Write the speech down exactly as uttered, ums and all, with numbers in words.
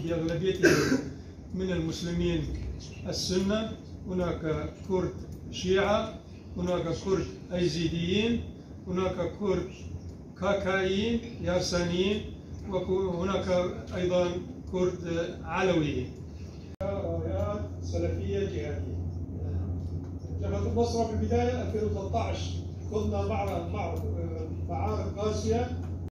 هي أغلبيتها من المسلمين السنة، هناك كرد شيعة، هناك كرد أيزيديين، هناك كرد كاكايين يارسانيين، وهناك أيضا كرد علويين. رايات سلفية جهادية. جبهة النصرة في البداية ألفين وثلاثة عشر كنا مع مع معارك قاسية